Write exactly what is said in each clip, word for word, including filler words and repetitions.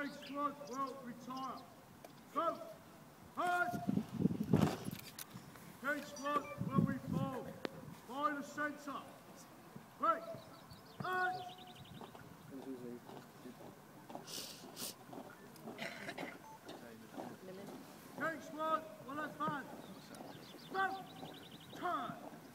Take squad will retire. Go! Hard! Take squad will reform. By the centre. Break! Hard! Take squad will advance. Go! Turn!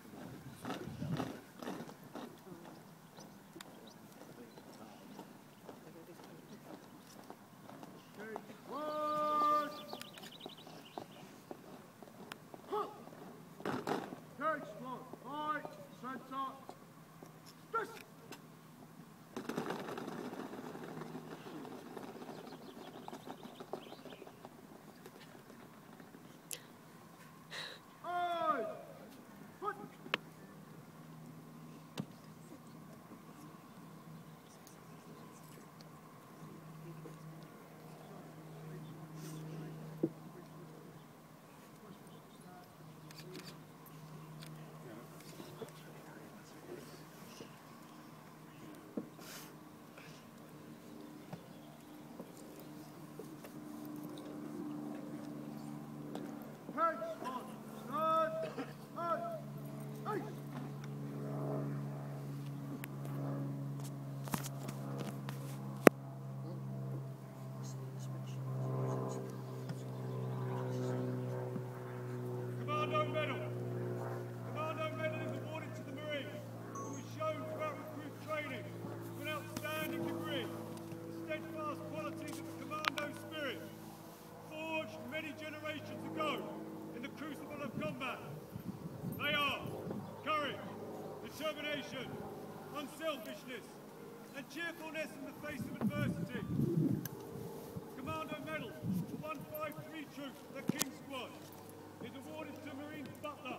Commando medal. Commando medal is awarded to the Marine, who has shown throughout recruit training to an outstanding degree the steadfast qualities of the commando spirit, forged many generations ago in the crucible of combat. They are courage, determination, unselfishness, and cheerfulness in the face of adversity. Commando medal for one five three Troop, the King Squad, is awarded to Marine Butler.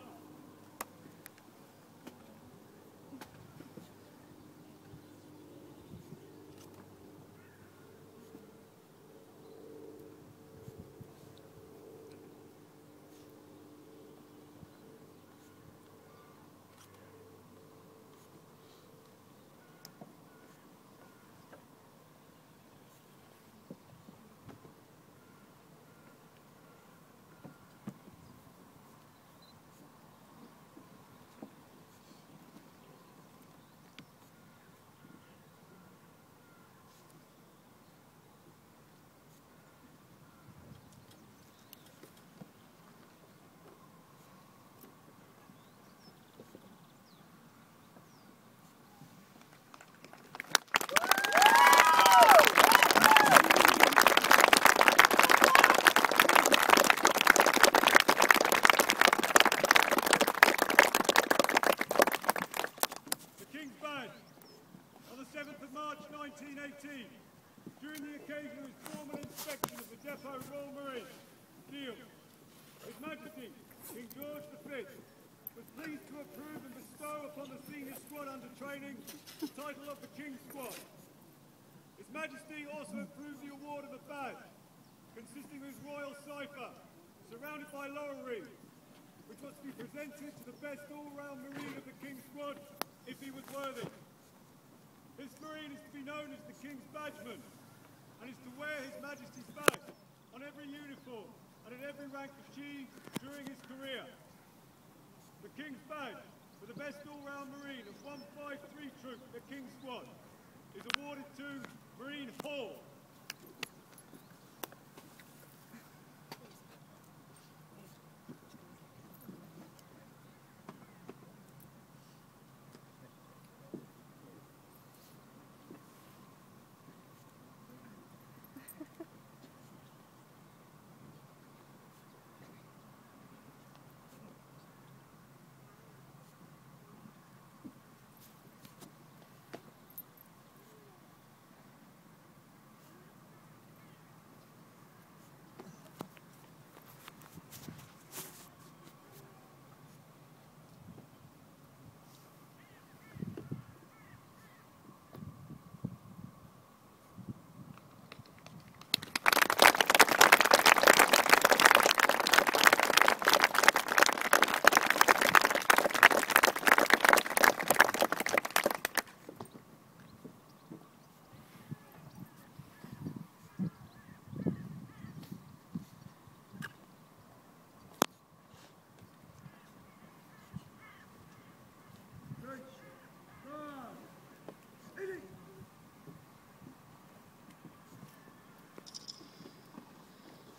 nineteen eighteen, during the occasion of his formal inspection of the Depot Royal Marine, Deal, His Majesty, King George the Fifth, was pleased to approve and bestow upon the senior squad under training the title of the King Squad. His Majesty also approved the award of a badge, consisting of his royal cipher, surrounded by laurel wreaths, which was to be presented to the best all-round Marine of the King Squad if he was worthy. This Marine is to be known as the King's Badgeman, and is to wear His Majesty's badge on every uniform and in every rank achieved during his career. The King's Badge for the best all-round Marine of one five three Troop, the King Squad, is awarded to Marine Hall.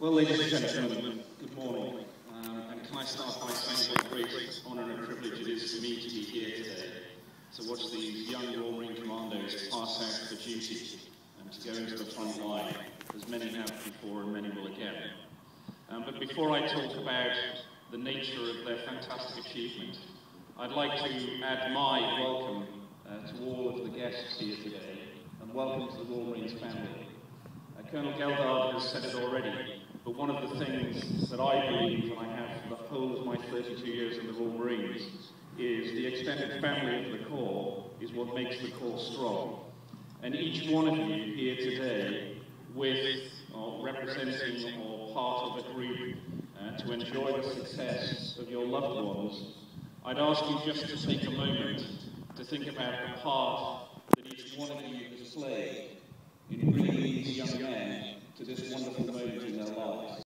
Well, ladies and gentlemen, good morning. Um, and can I start by saying what a great honour and privilege it is for me to be here today, to watch these young Royal Marine Commandos pass out for duty and to go into the front line, as many have before and many will again. Um, but before I talk about the nature of their fantastic achievement, I'd like to add my welcome uh, to all of the guests here today, and welcome to the Royal Marines family. Uh, Colonel Geldard has said it already, but one of the things that I believe, and I have for the whole of my thirty-two years in the Royal Marines, is the extended family of the Corps is what makes the Corps strong. And each one of you here today, with or representing or part of a group uh, to enjoy the success of your loved ones, I'd ask you just to take a moment to think about the part that each one of you has played in bringing these young men to this wonderful moment in their lives.